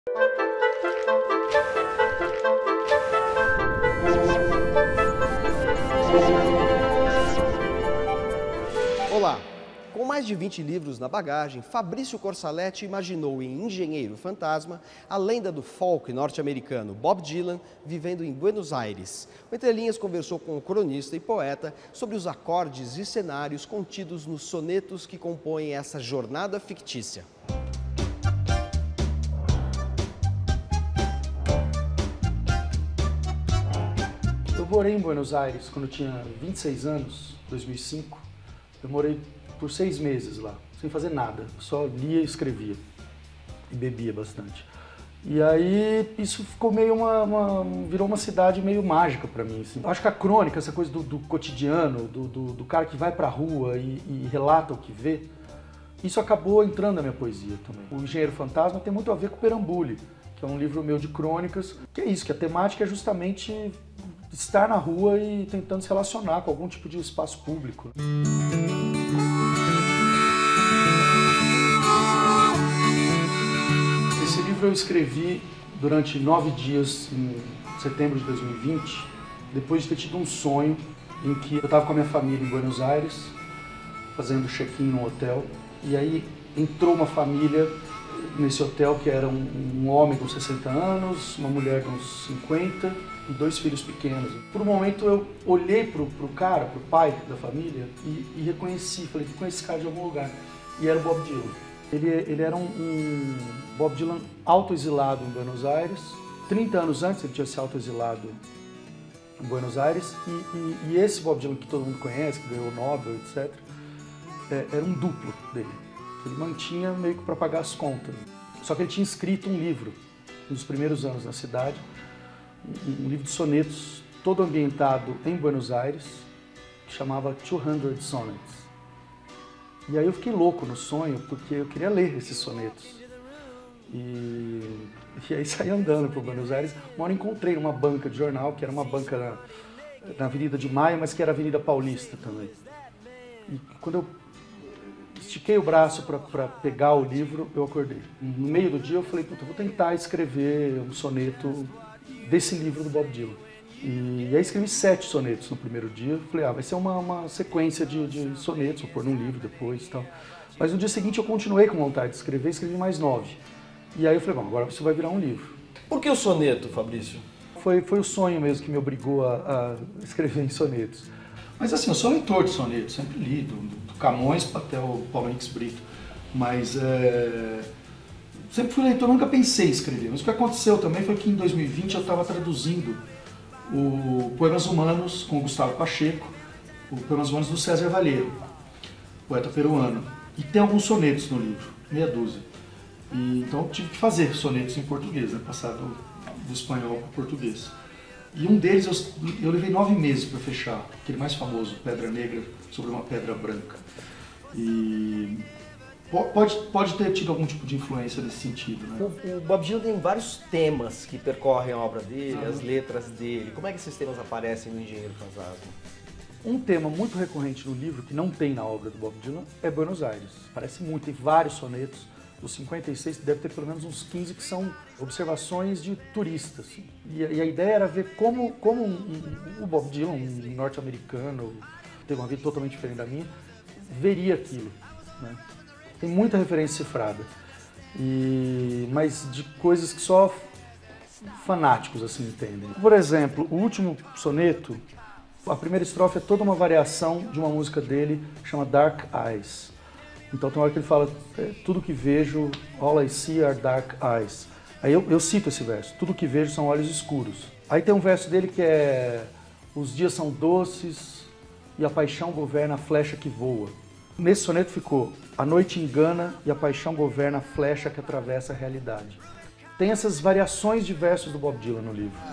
Olá! Com mais de 20 livros na bagagem, Fabrício Corsaletti imaginou em Engenheiro Fantasma a lenda do folk norte-americano Bob Dylan vivendo em Buenos Aires. O Entre Linhas conversou com o cronista e poeta sobre os acordes e cenários contidos nos sonetos que compõem essa jornada fictícia. Eu morei em Buenos Aires quando eu tinha 26 anos, 2005. Eu morei por 6 meses lá, sem fazer nada, só lia e escrevia e bebia bastante. E aí isso ficou meio virou uma cidade meio mágica para mim. Assim. Acho que a crônica, essa coisa do cotidiano, do cara que vai pra rua e relata o que vê, isso acabou entrando na minha poesia também. O Engenheiro Fantasma tem muito a ver com o Perambule, que é um livro meu de crônicas, que é isso, que a temática é justamente estar na rua e tentando se relacionar com algum tipo de espaço público. Esse livro eu escrevi durante 9 dias, em setembro de 2020, depois de ter tido um sonho em que eu estava com a minha família em Buenos Aires, fazendo check-in no hotel, e aí entrou uma família nesse hotel que era um homem com 60 anos, uma mulher com uns 50 e 2 filhos pequenos. Por um momento eu olhei pro cara, pro pai da família e reconheci, falei, conheço esse cara de algum lugar. E era o Bob Dylan. Ele era um Bob Dylan autoexilado em Buenos Aires. 30 anos antes ele tinha se autoexilado em Buenos Aires e esse Bob Dylan que todo mundo conhece, que ganhou o Nobel, etc., era um duplo dele. Ele mantinha meio que para pagar as contas. Só que ele tinha escrito um livro, nos primeiros anos na cidade, um livro de sonetos, todo ambientado em Buenos Aires, que chamava 200 Sonnets. E aí eu fiquei louco no sonho, porque eu queria ler esses sonetos. E aí saí andando por Buenos Aires. Uma hora encontrei numa banca de jornal, que era uma banca na Avenida de Maio, mas que era a Avenida Paulista também. E quando eu estiquei o braço para pegar o livro, eu acordei. No meio do dia eu falei, puta, vou tentar escrever um soneto desse livro do Bob Dylan. E aí escrevi 7 sonetos no primeiro dia. Falei, vai ser uma sequência de sonetos, vou pôr num livro depois e tal. Mas no dia seguinte eu continuei com vontade de escrever, escrevi mais 9. E aí eu falei, bom, agora isso vai virar um livro. Por que o soneto, Fabrício? Foi o sonho mesmo que me obrigou a escrever em sonetos. Mas assim, eu sou leitor de sonetos, sempre li, do Camões até o Paulo Henriques Brito. Mas sempre fui leitor, nunca pensei em escrever. Mas o que aconteceu também foi que em 2020 eu estava traduzindo o Poemas Humanos com o Gustavo Pacheco, o Poemas Humanos do César Vallejo, poeta peruano. E tem alguns sonetos no livro, meia dúzia. Então eu tive que fazer sonetos em português, né? Passar do espanhol para o português. E um deles eu levei 9 meses para fechar, aquele mais famoso, Pedra Negra sobre uma Pedra Branca. E pode ter tido algum tipo de influência nesse sentido, né? O Bob Dylan tem vários temas que percorrem a obra dele, as letras dele. Como é que esses temas aparecem no Engenheiro Fantasma? Um tema muito recorrente no livro, que não tem na obra do Bob Dylan, é Buenos Aires. Parece muito, tem vários sonetos. Os 56 deve ter pelo menos uns 15 que são observações de turistas. E a ideia era ver como o Bob Dylan, um norte-americano, teve uma vida totalmente diferente da minha, veria aquilo, né? Tem muita referência cifrada, mas de coisas que só fanáticos assim entendem. Por exemplo, o último soneto, a primeira estrofe é toda uma variação de uma música dele que chama Dark Eyes. Então tem uma hora que ele fala, tudo que vejo, all I see are dark eyes. Aí eu cito esse verso, tudo que vejo são olhos escuros. Aí tem um verso dele que é, os dias são doces e a paixão governa a flecha que voa. Nesse soneto ficou, a noite engana e a paixão governa a flecha que atravessa a realidade. Tem essas variações de versos do Bob Dylan no livro.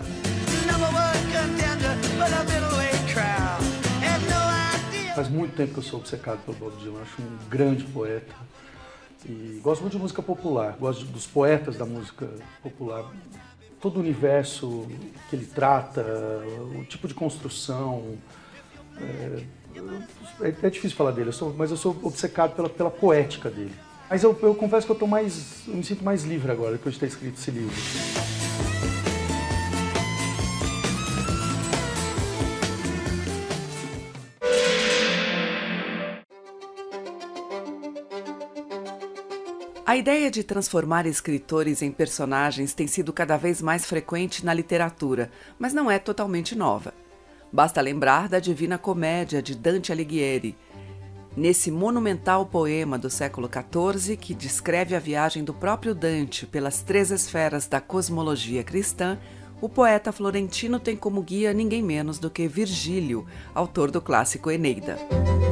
Faz muito tempo que eu sou obcecado pelo Bob Dylan, acho um grande poeta. E gosto muito de música popular, gosto dos poetas da música popular. Todo o universo que ele trata, o tipo de construção. É difícil falar dele, mas eu sou obcecado pela poética dele. Mas eu confesso que eu me sinto mais livre agora, depois de ter escrito esse livro. A ideia de transformar escritores em personagens tem sido cada vez mais frequente na literatura, mas não é totalmente nova. Basta lembrar da Divina Comédia de Dante Alighieri. Nesse monumental poema do século XIV, que descreve a viagem do próprio Dante pelas 3 esferas da cosmologia cristã, o poeta florentino tem como guia ninguém menos do que Virgílio, autor do clássico Eneida.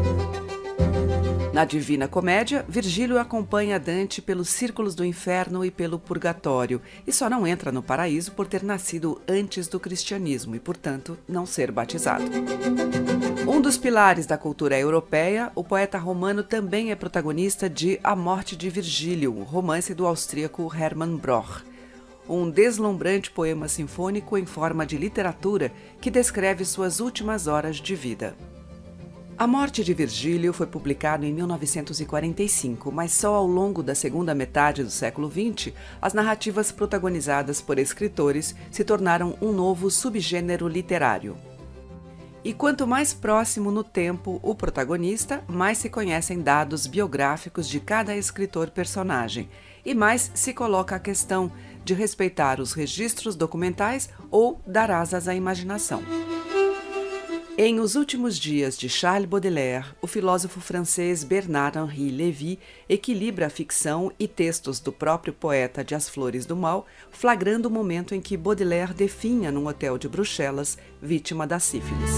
Na Divina Comédia, Virgílio acompanha Dante pelos círculos do inferno e pelo purgatório, e só não entra no paraíso por ter nascido antes do cristianismo e, portanto, não ser batizado. Um dos pilares da cultura europeia, o poeta romano também é protagonista de A Morte de Virgílio, romance do austríaco Hermann Broch. Um deslumbrante poema sinfônico em forma de literatura que descreve suas últimas horas de vida. A Morte de Virgílio foi publicado em 1945, mas só ao longo da segunda metade do século XX, as narrativas protagonizadas por escritores se tornaram um novo subgênero literário. E quanto mais próximo no tempo o protagonista, mais se conhecem dados biográficos de cada escritor-personagem, e mais se coloca a questão de respeitar os registros documentais ou dar asas à imaginação. Em Os Últimos Dias de Charles Baudelaire, o filósofo francês Bernard-Henri Lévy equilibra a ficção e textos do próprio poeta de As Flores do Mal, flagrando o momento em que Baudelaire definha num hotel de Bruxelas, vítima da sífilis.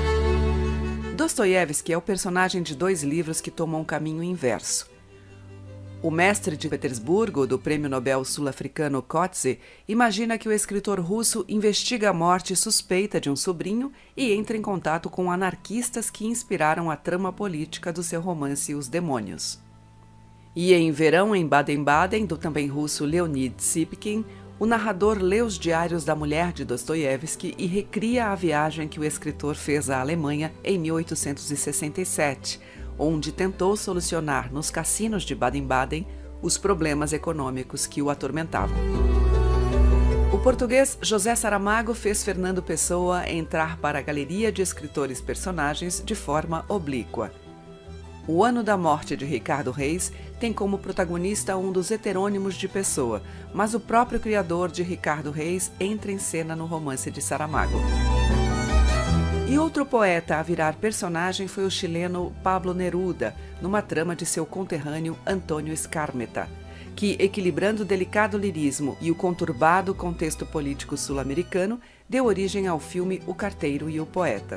Dostoiévski é o personagem de 2 livros que tomam um caminho inverso. O mestre de Petersburgo, do prêmio Nobel sul-africano Coetzee, imagina que o escritor russo investiga a morte suspeita de um sobrinho e entra em contato com anarquistas que inspiraram a trama política do seu romance Os Demônios. E em Verão em Baden-Baden, do também russo Leonid Sipkin, o narrador lê os diários da mulher de Dostoiévski e recria a viagem que o escritor fez à Alemanha em 1867, onde tentou solucionar nos cassinos de Baden-Baden os problemas econômicos que o atormentavam. O português José Saramago fez Fernando Pessoa entrar para a galeria de escritores-personagens de forma oblíqua. O Ano da Morte de Ricardo Reis tem como protagonista um dos heterônimos de Pessoa, mas o próprio criador de Ricardo Reis entra em cena no romance de Saramago. E outro poeta a virar personagem foi o chileno Pablo Neruda, numa trama de seu conterrâneo Antônio Skármeta, que, equilibrando o delicado lirismo e o conturbado contexto político sul-americano, deu origem ao filme O Carteiro e o Poeta.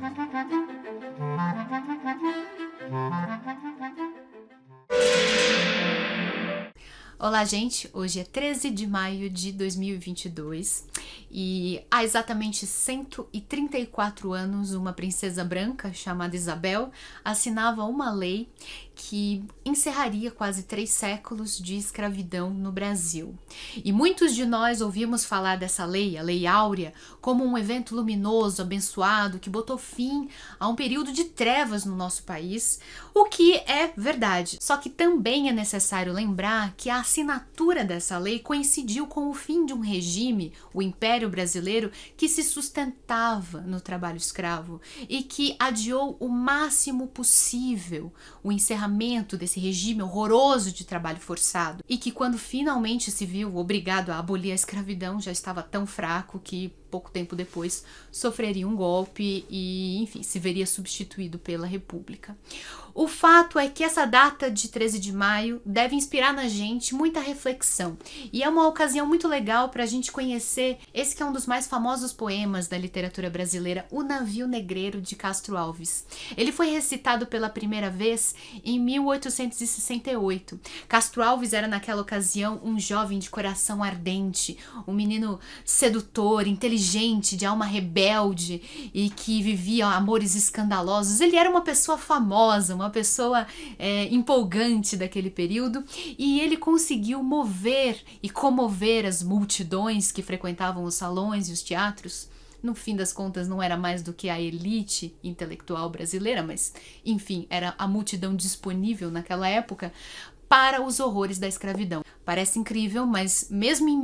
Olá, gente! Hoje é 13 de maio de 2022 e há exatamente 134 anos uma princesa branca chamada Isabel assinava uma lei que encerraria quase 3 séculos de escravidão no Brasil. E muitos de nós ouvimos falar dessa lei, a Lei Áurea, como um evento luminoso, abençoado, que botou fim a um período de trevas no nosso país, o que é verdade. Só que também é necessário lembrar que a assinatura dessa lei coincidiu com o fim de um regime, o Império Brasileiro, que se sustentava no trabalho escravo e que adiou o máximo possível o encerramento desse regime horroroso de trabalho forçado e que, quando finalmente se viu obrigado a abolir a escravidão, já estava tão fraco que pouco tempo depois sofreria um golpe e, enfim, se veria substituído pela República. O fato é que essa data de 13 de maio deve inspirar na gente muita reflexão e é uma ocasião muito legal para a gente conhecer esse que é um dos mais famosos poemas da literatura brasileira, O Navio Negreiro, de Castro Alves. Ele foi recitado pela primeira vez em 1868. Castro Alves era naquela ocasião um jovem de coração ardente, um menino sedutor, inteligente, de alma rebelde e que vivia amores escandalosos. Ele era uma pessoa famosa, uma pessoa empolgante daquele período, e ele conseguiu mover e comover as multidões que frequentavam os salões e os teatros. No fim das contas, não era mais do que a elite intelectual brasileira, mas, enfim, era a multidão disponível naquela época para os horrores da escravidão. Parece incrível, mas mesmo em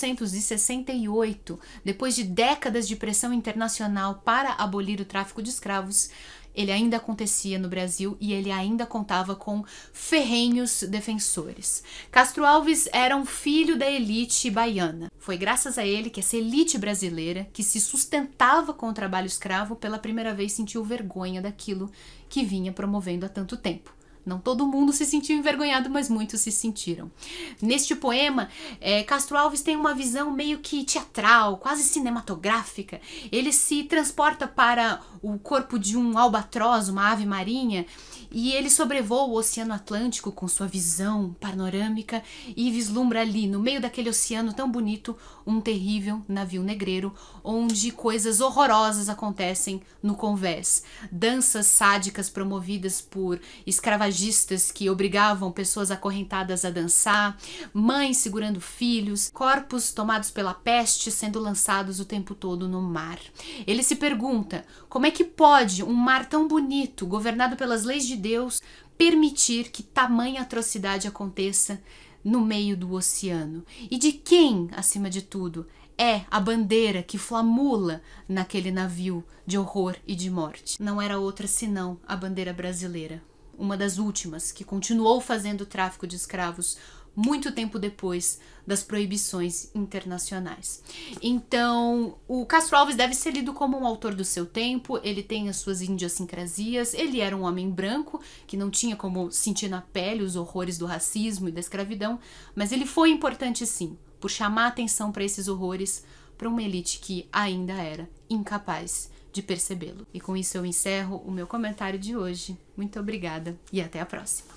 1868, depois de décadas de pressão internacional para abolir o tráfico de escravos, ele ainda acontecia no Brasil e ele ainda contava com ferrenhos defensores. Castro Alves era um filho da elite baiana. Foi graças a ele que essa elite brasileira, que se sustentava com o trabalho escravo, pela primeira vez sentiu vergonha daquilo que vinha promovendo há tanto tempo. Não todo mundo se sentiu envergonhado, mas muitos se sentiram. Neste poema, Castro Alves tem uma visão meio que teatral, quase cinematográfica. Ele se transporta para o corpo de um albatroz, uma ave marinha, e ele sobrevoa o Oceano Atlântico com sua visão panorâmica e vislumbra ali, no meio daquele oceano tão bonito, um terrível navio negreiro, onde coisas horrorosas acontecem no convés. Danças sádicas promovidas por escravagistas que obrigavam pessoas acorrentadas a dançar, mães segurando filhos, corpos tomados pela peste sendo lançados o tempo todo no mar. Ele se pergunta, como é que pode um mar tão bonito, governado pelas leis de Deus, permitir que tamanha atrocidade aconteça no meio do oceano? E de quem, acima de tudo, é a bandeira que flamula naquele navio de horror e de morte? Não era outra senão a bandeira brasileira, uma das últimas que continuou fazendo o tráfico de escravos muito tempo depois das proibições internacionais. Então, o Castro Alves deve ser lido como um autor do seu tempo, ele tem as suas idiosincrasias, ele era um homem branco, que não tinha como sentir na pele os horrores do racismo e da escravidão, mas ele foi importante sim, por chamar atenção para esses horrores, para uma elite que ainda era incapaz de percebê-lo. E com isso eu encerro o meu comentário de hoje. Muito obrigada e até a próxima.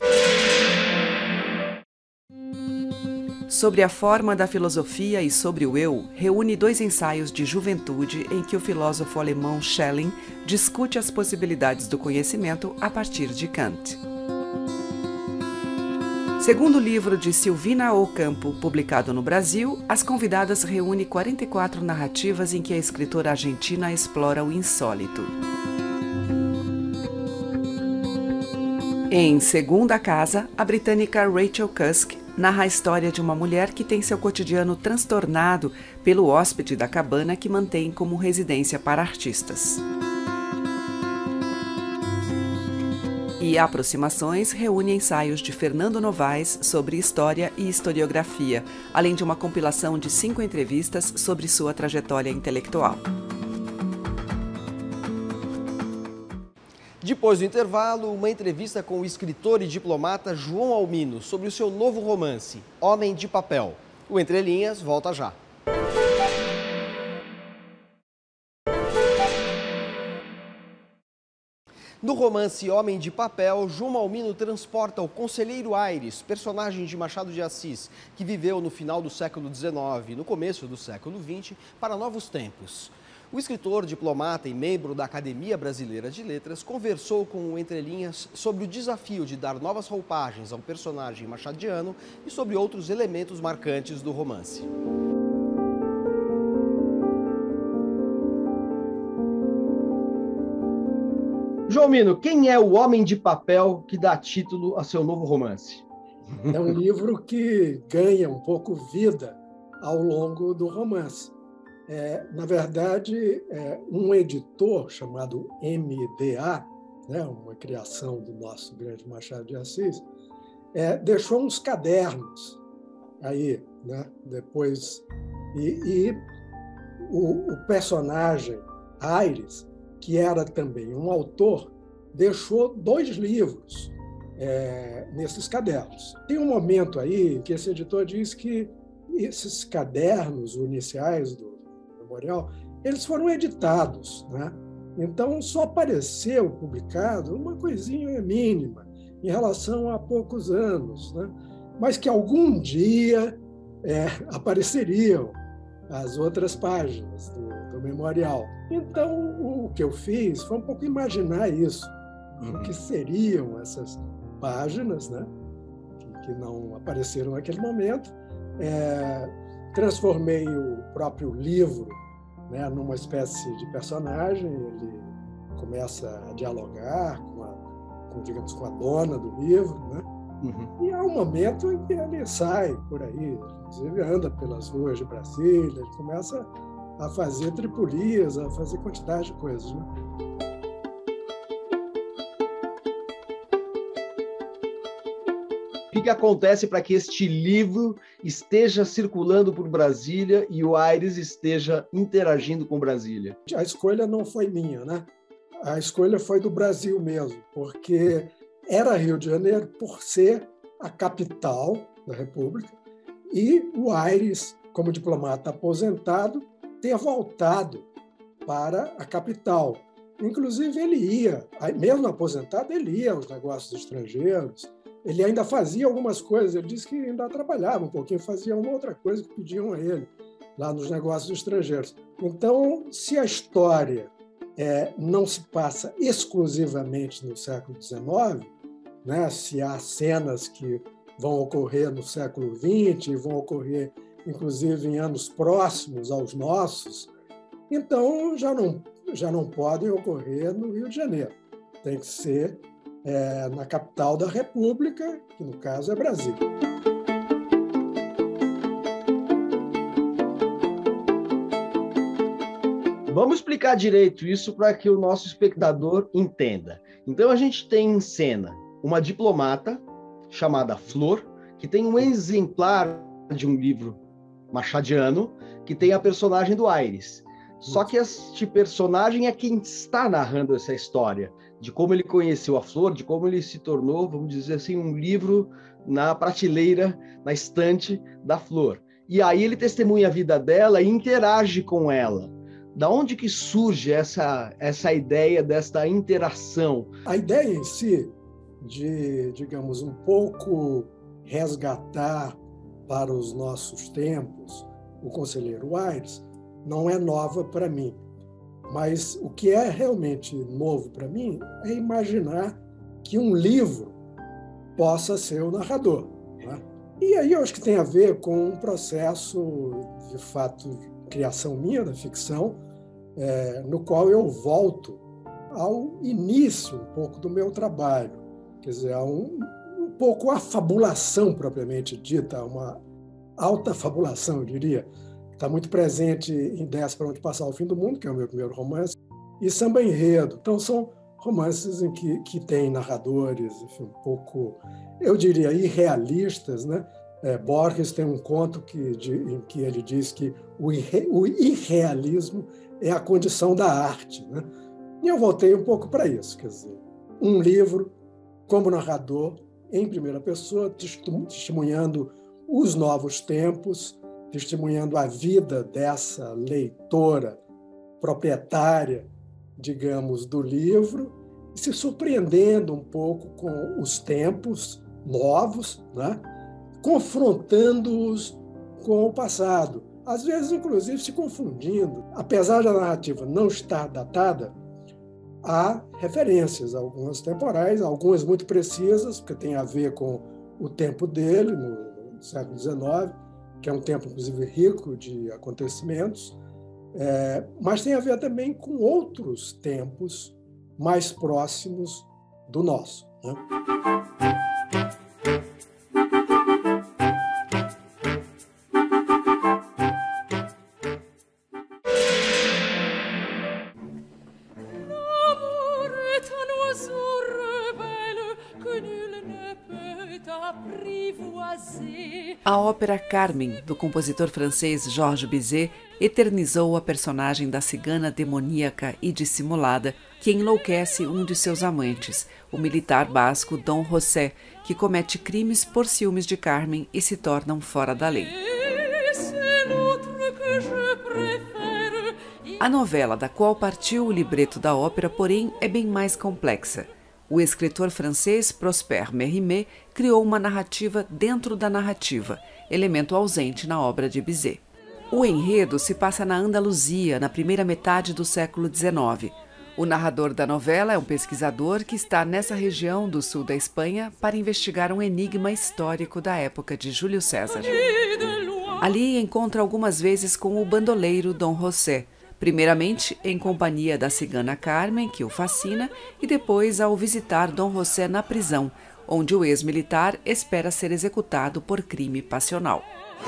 Sobre a forma da filosofia e sobre o eu, reúne 2 ensaios de juventude em que o filósofo alemão Schelling discute as possibilidades do conhecimento a partir de Kant. Segundo o livro de Silvina Ocampo, publicado no Brasil, As Convidadas reúne 44 narrativas em que a escritora argentina explora o insólito. Em Segunda Casa, a britânica Rachel Cusk narra a história de uma mulher que tem seu cotidiano transtornado pelo hóspede da cabana que mantém como residência para artistas. E Aproximações reúne ensaios de Fernando Novaes sobre história e historiografia, além de uma compilação de 5 entrevistas sobre sua trajetória intelectual. Depois do intervalo, uma entrevista com o escritor e diplomata João Almino sobre o seu novo romance, Homem de Papel. O Entre Linhas volta já. No romance Homem de Papel, João Almino transporta o conselheiro Aires, personagem de Machado de Assis, que viveu no final do século XIX e no começo do século XX, para novos tempos. O escritor, diplomata e membro da Academia Brasileira de Letras conversou com o Entre Linhas sobre o desafio de dar novas roupagens ao personagem machadiano e sobre outros elementos marcantes do romance. João Almino, quem é o Homem de Papel que dá título a seu novo romance? É um livro que ganha um pouco vida ao longo do romance. Na verdade, um editor chamado MDA, né, uma criação do nosso grande Machado de Assis, deixou uns cadernos aí, né, depois. E o personagem Aires, que era também um autor, deixou 2 livros nesses cadernos. Tem um momento aí que esse editor diz que esses cadernos iniciais do Memorial, eles foram editados, né? Então só apareceu publicado uma coisinha mínima em relação a poucos anos, né? Mas que algum dia apareceriam as outras páginas do Memorial. Então o que eu fiz foi um pouco imaginar isso, o que seriam essas páginas, né? Que não apareceram naquele momento. Transformei o próprio livro, né, numa espécie de personagem. Ele começa a dialogar digamos, com a dona do livro, né? E há um momento em que ele sai por aí, inclusive anda pelas ruas de Brasília, ele começa a fazer tripulias, a fazer quantidade de coisas, né? O que acontece para que este livro esteja circulando por Brasília e o Aires esteja interagindo com Brasília? A escolha não foi minha, né? A escolha foi do Brasil mesmo, porque era Rio de Janeiro por ser a capital da República e o Aires, como diplomata aposentado, ter voltado para a capital. Inclusive, ele ia, mesmo aposentado, ele ia aos negócios estrangeiros. Ele ainda fazia algumas coisas, ele disse que ainda trabalhava um pouquinho, fazia uma outra coisa que pediam a ele lá nos negócios estrangeiros. Então, se a história não se passa exclusivamente no século XIX, né, se há cenas que vão ocorrer no século XX, vão ocorrer, inclusive, em anos próximos aos nossos, então já não podem ocorrer no Rio de Janeiro. Tem que ser na capital da República, que no caso é Brasília. Vamos explicar direito isso para que o nosso espectador entenda. Então a gente tem em cena uma diplomata chamada Flor, que tem um exemplar de um livro machadiano, que tem a personagem do Aires. Só que este personagem é quem está narrando essa história, de como ele conheceu a Flor, de como ele se tornou, vamos dizer assim, um livro na prateleira, na estante da Flor. E aí ele testemunha a vida dela e interage com ela. Da onde que surge essa ideia desta interação? A ideia em si de, digamos, um pouco resgatar para os nossos tempos o conselheiro Aires não é nova para mim. Mas o que é realmente novo para mim é imaginar que um livro possa ser o narrador, né? E aí eu acho que tem a ver com um processo, de fato, de criação minha da ficção, no qual eu volto ao início um pouco do meu trabalho, quer dizer, a um pouco a fabulação propriamente dita, uma alta fabulação, eu diria, que está muito presente em 10 para Onde Passar o Fim do Mundo, que é o meu primeiro romance, e Samba Enredo. Então são romances em que tem narradores, enfim, um pouco, eu diria, irrealistas, né? Borges tem um conto em que ele diz que o irrealismo é a condição da arte, né? E eu voltei um pouco para isso, quer dizer, um livro como narrador, em primeira pessoa, testemunhando os novos tempos, testemunhando a vida dessa leitora proprietária, digamos, do livro, e se surpreendendo um pouco com os tempos novos, né? Confrontando-os com o passado, às vezes, inclusive, se confundindo. Apesar da narrativa não estar datada, há referências, algumas temporais, algumas muito precisas, porque tem a ver com o tempo dele, no século XIX, que é um tempo, inclusive, rico de acontecimentos, mas tem a ver também com outros tempos mais próximos do nosso, né? A ópera Carmen, do compositor francês Georges Bizet, eternizou a personagem da cigana demoníaca e dissimulada que enlouquece um de seus amantes, o militar basco Dom José, que comete crimes por ciúmes de Carmen e se tornam fora da lei. A novela da qual partiu o libreto da ópera, porém, é bem mais complexa. O escritor francês Prosper Mérimée criou uma narrativa dentro da narrativa, elemento ausente na obra de Bizet. O enredo se passa na Andaluzia, na primeira metade do século XIX. O narrador da novela é um pesquisador que está nessa região do sul da Espanha para investigar um enigma histórico da época de Júlio César. Ali encontra algumas vezes com o bandoleiro Dom José, primeiramente em companhia da cigana Carmen, que o fascina, e depois ao visitar Dom José na prisão, onde o ex-militar espera ser executado por crime passional.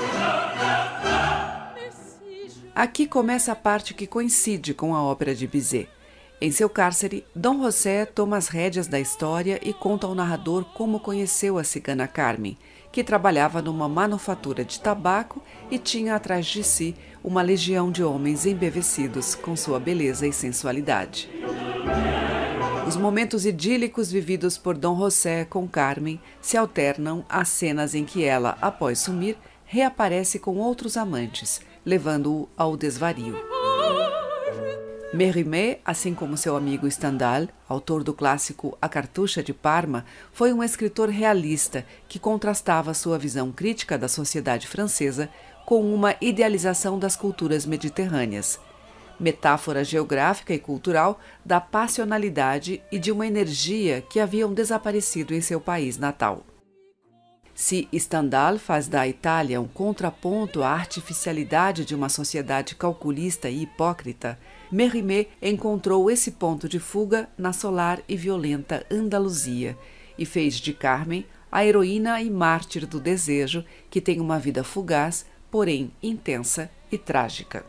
Aqui começa a parte que coincide com a ópera de Bizet. Em seu cárcere, Dom José toma as rédeas da história e conta ao narrador como conheceu a cigana Carmen, que trabalhava numa manufatura de tabaco e tinha atrás de si uma legião de homens embevecidos com sua beleza e sensualidade. Os momentos idílicos vividos por Dom José com Carmen se alternam às cenas em que ela, após sumir, reaparece com outros amantes, levando-o ao desvario. Mérimée, assim como seu amigo Stendhal, autor do clássico A Cartucha de Parma, foi um escritor realista que contrastava sua visão crítica da sociedade francesa com uma idealização das culturas mediterrâneas. Metáfora geográfica e cultural da passionalidade e de uma energia que haviam desaparecido em seu país natal. Se Stendhal faz da Itália um contraponto à artificialidade de uma sociedade calculista e hipócrita, Mérimée encontrou esse ponto de fuga na solar e violenta Andaluzia e fez de Carmen a heroína e mártir do desejo que tem uma vida fugaz, porém intensa e trágica.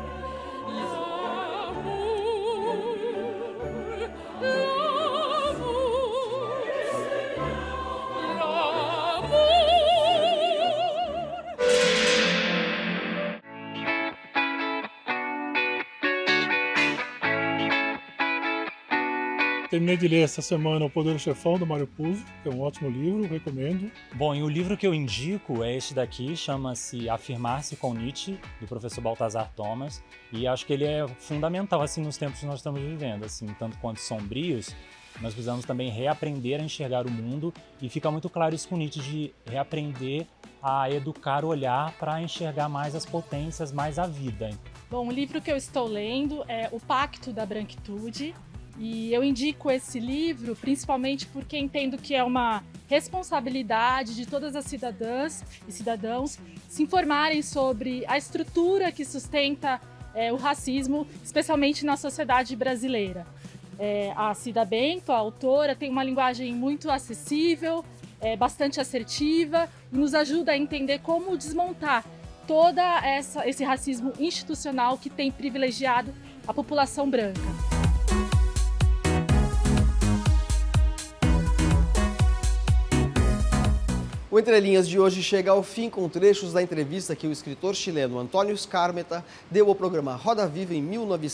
Terminei de ler essa semana O Poder do Chefão, do Mário Puzo, que é um ótimo livro, recomendo. Bom, e o livro que eu indico é este daqui, chama-se Afirmar-se com Nietzsche, do professor Baltazar Thomas, e acho que ele é fundamental assim nos tempos que nós estamos vivendo, assim, tanto quanto sombrios. Nós precisamos também reaprender a enxergar o mundo, e fica muito claro isso com Nietzsche, de reaprender a educar o olhar para enxergar mais as potências, mais a vida. Bom, o livro que eu estou lendo é O Pacto da Branquitude, e eu indico esse livro principalmente porque entendo que é uma responsabilidade de todas as cidadãs e cidadãos se informarem sobre a estrutura que sustenta o racismo, especialmente na sociedade brasileira. A Cida Bento, a autora, tem uma linguagem muito acessível, bastante assertiva, e nos ajuda a entender como desmontar todo esse racismo institucional que tem privilegiado a população branca. O Entre Linhas de hoje chega ao fim com trechos da entrevista que o escritor chileno Antônio Skármeta deu ao programa Roda Viva em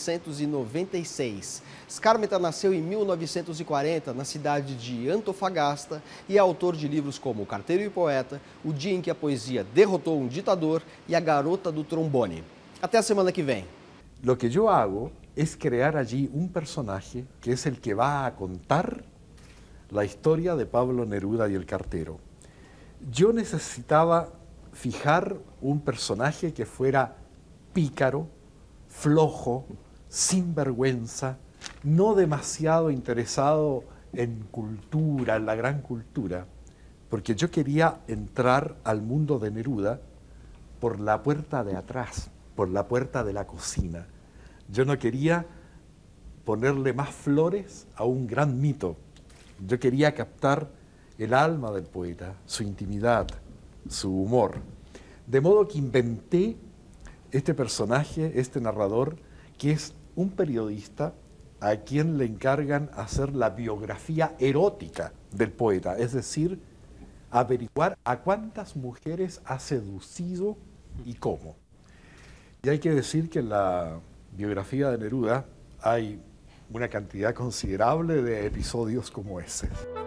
1996. Skármeta nasceu em 1940 na cidade de Antofagasta e é autor de livros como O Carteiro e o Poeta, O Dia em que a Poesia Derrotou um Ditador e A Garota do Trombone. Até a semana que vem. Lo que yo hago es crear allí un personaje que es el que va a contar la historia de Pablo Neruda y el cartero. Yo necesitaba fijar un personaje que fuera pícaro, flojo, sin vergüenza, no demasiado interesado en cultura, en la gran cultura, porque yo quería entrar al mundo de Neruda por la puerta de atrás, por la puerta de la cocina. Yo no quería ponerle más flores a un gran mito. Yo quería captar el alma del poeta, su intimidad, su humor. De modo que inventé este personaje, este narrador, que es un periodista a quien le encargan hacer la biografía erótica del poeta, es decir, averiguar a cuántas mujeres ha seducido y cómo. Y hay que decir que en la biografía de Neruda hay una cantidad considerable de episodios como ese.